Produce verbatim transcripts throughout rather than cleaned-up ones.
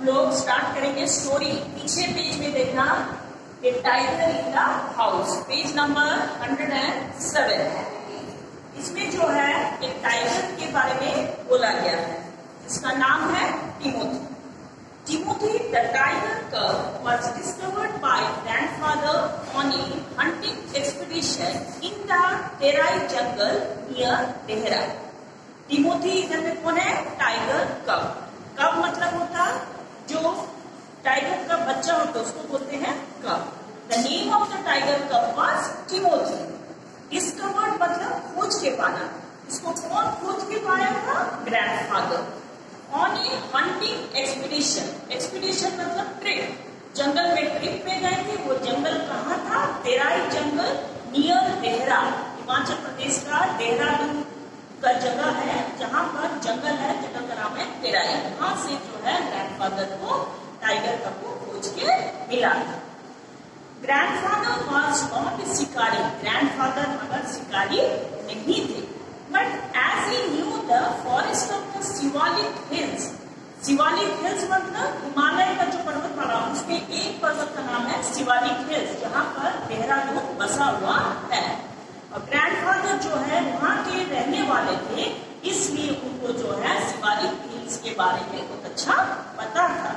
हम लोग स्टार्ट करेंगे स्टोरी। पीछे पेज में देखना, a tiger in the house, page number hundred and seven. इसमें जो है एक टाइगर के बारे में बोला गया है, इसका नाम है Timothy. Timothy the tiger cub was discovered by grandfather on a hunting expedition in the Terai jungle near Tehran। Timothy इधर में कौन है? टाइगर कब। कब मतलब होता जो टाइगर का बच्चा होता है उसको बोलते हैं कब। The name of the tiger cub was Timothy. Discovered मतलब खोज के पाना, इसको कौन खोज के पाया था? Grandfather. On a hunting expedition, expedition मतलब ट्रिप, जंगल में ट्रिप पे गए थे। वो जंगल कहाँ था? तेराई जंगल नियर देहरा, हिमाचल प्रदेश का देहरादून का जगह है जहाँ पर जंगल है, जगह का नाम है तेराई। वहां से जो है ग्रैंडफादर को टाइगर कब को खोज के मिला था। ग्रैंडफादर वाज नॉट ए शिकारी, ग्रैंडफादर मगर शिकारी नहीं थे। But as he knew the forest of the Shivalik hills, Shivalik hills मतलब हिमालय का जो पर्वतमाला, उसमें एक पर्वत का नाम है शिवालिक हिल्स, जहाँ पर देहरादून बसा हुआ है। और ग्रैंडफादर जो है वहाँ के रहने वाले थे, इसलिए उनको जो है शिवालिक हिल्स के बारे में बहुत अच्छा पता था।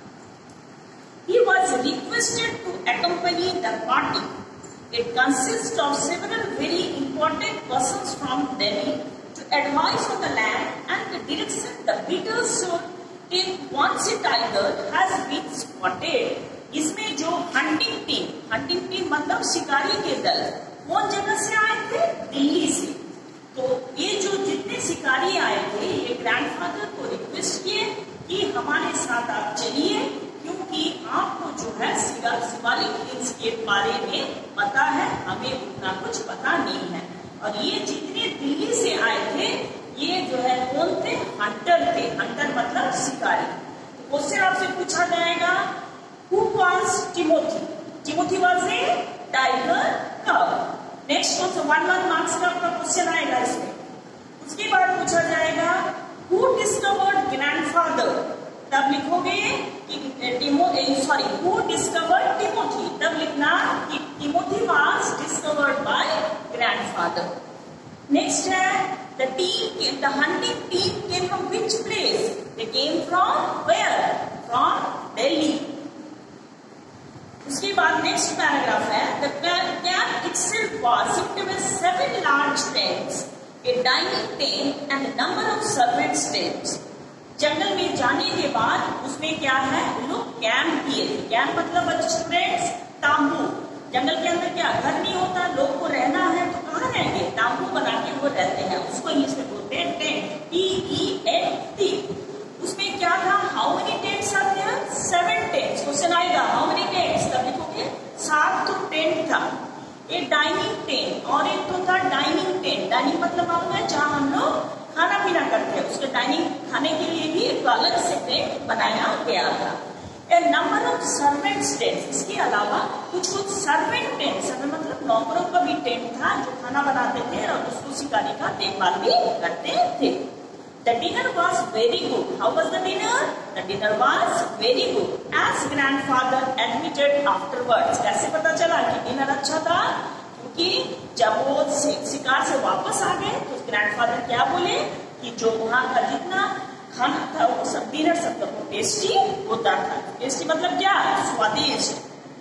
He was requested to accompany the party. It consists of several very important persons from Delhi to advise on the land and the direction the beaters should take once a tiger has been spotted. इसमें जो hunting team, hunting team मतलब शिकारी के दल, कौन जगह से आए थे? दिल्ली से। तो ये जो जितने शिकारी आए थे, ये ग्रैंडफादर को रिक्वेस्ट किए कि हमारे साथ आप चलिए, क्योंकि आपको जो है शिवालिक हिल्स के बारे में पता है, हमें उतना कुछ पता नहीं है। और ये जितने दिल्ली से आए थे, ये जो है कौन थे? हंटर थे। हंटर मतलब शिकारी। तो क्वेश्चन आपसे पूछा जाएगा, who was Timothy? Timothy was a tiger cub. Next question one one marks का आपका क्वेश्चन आएगा इसमें। उसके बाद पूछा जाएगा, हु डिस्कवर्ड ग्रैंडफादर? तब लिखोगे कि Timo sorry who discovered Timothy, तब लिखना कि Timothy was discovered by grandfather. Next है the team, the hunting team came from which place? They came from where? From Delhi. उसके बाद नेक्स्ट पैराग्राफ है, the camp itself was equipped with seven large tents, a dining tent and number of servants tents. जंगल में जाने के बाद उसमें क्या है? लोग कैंप किए थे। कैंप मतलब स्टूडेंट्स तांबू। जंगल के अंदर क्या घर नहीं होता, लोग को रहना है तो कहाँ रहेंगे? तांबू बना के वो रहते हैं, उसको इंग्लिश में बोलते हैं tent, T E N T. उसमें क्या था? How many tents are there? Seven tents. Question आएगा हाउ मेनी टेंट्स, तब लिखोगे सात तो टेंट था। एक डाइनिंग टेंट और एक तो था डाइनिंग टेंट। डाइनिंग मतलब मालूम है जहाँ हम लोग खाना पीना करते हैं, उसके डाइनिंग खाने के लिए भी एक अलग से टेंट बनाया गया था। A number of servants tent, इसके अलावा कुछ कुछ सर्वेंट टेंट, सर्वेंट मतलब नौकरों का भी टेंट था जो खाना बनाते थे और उसको शिकारी का देखभाल भी करते थे। The dinner was very good. How was the dinner? The dinner was very good as grandfather admitted afterwards. कैसे पता चला कि डिनर अच्छा था? कि जब वो शिकार से वापस आ गए तो ग्रैंडफादर क्या बोले कि जो वहां का जितना खाना था वो सब डिनर सब तो टेस्टी होता था। टेस्टी मतलब क्या? स्वादिष्ट।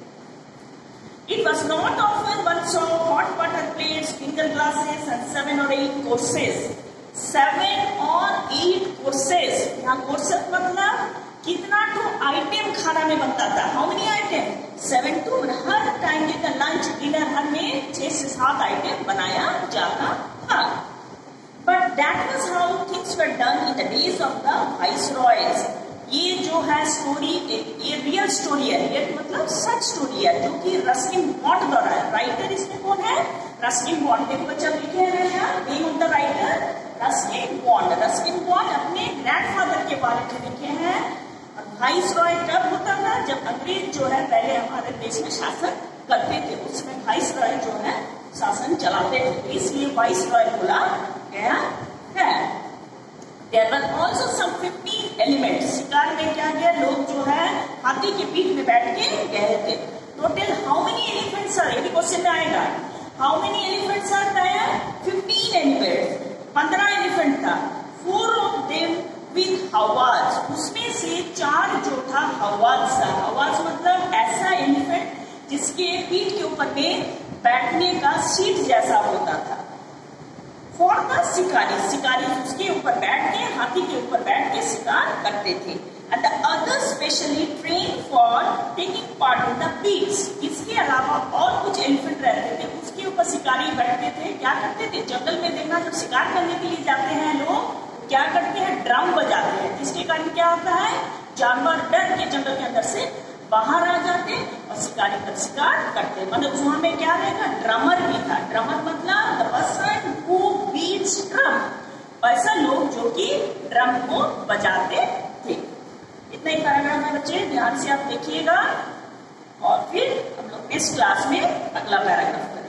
It was not often one saw hot water plates, finger glasses and seven or eight courses. Seven or eight courses, यहाँ कोर्सेस मतलब कितना तो आइटम खाना में बनता था। How many item? Seven to. हर टाइम के लंच डिनर हर में छह से सात आइटम बनाया जाता था। But that was how things were done in the days of the viceroys. ये जो है स्टोरी, ये रियल स्टोरी है। रियल मतलब सच स्टोरी है, जो कि रस्किन बॉन्ड द्वारा है। राइटर इसमें कौन है? Ruskin Bond. देखो बच्चा लिखे हैं यहाँ, name of the writer Ruskin Bond. Ruskin Bond अपने ग्रैंडफादर के बारे में लिखे हैं। वाइसरॉय कब होता था? जब अंग्रेज जो है पहले हमारे देश में शासन करते थे, उसमें वाइसरॉय जो है शासन चलाते थे, इसलिए वाइसरॉय बोला गया है। There were also some fifteen elements. शिकार में क्या किया? लोग जो हाथी के पीठ में बैठ के कह रहे थे। Total how many elephants are, ये क्वेश्चन में आएगा, how many elephants are there, fifteen elephants, पंद्रह एलिफेंट था। Four of them with howdahs, उसमें से चार जो था हवाज था। हवाज मतलब ऐसा एलिफेंट जिसके पीठ के ऊपर में बैठने का सीट जैसा होता था। फॉर द शिकारी, शिकारी उसके ऊपर बैठ के, हाथी के ऊपर बैठ के शिकार करते थे। And the other specially train for taking part in the beats, इसके अलावा और कुछ एलिफेंट रहते थे, उसके ऊपर शिकारी बैठते थे। क्या करते थे, जंगल में देखना जब शिकार करने के लिए जाते हैं लोग क्या करते हैं, ड्रम बजाते हैं, जिसके कारण क्या होता है, जानवर डर के जंगल के अंदर से बाहर आ जाते और शिकारी तब शिकार करते। मतलब वहां में क्या रहेगा, ड्रमर भी था। ड्रमर मतलब the person who beats drum, ऐसा लोग जो कि ड्रम को बजाते थे। इतना ही पैराग्राफ है बच्चे, ध्यान से आप देखिएगा और फिर हम लोग नेक्स्ट क्लास में अगला पैराग्राफ करेंगे।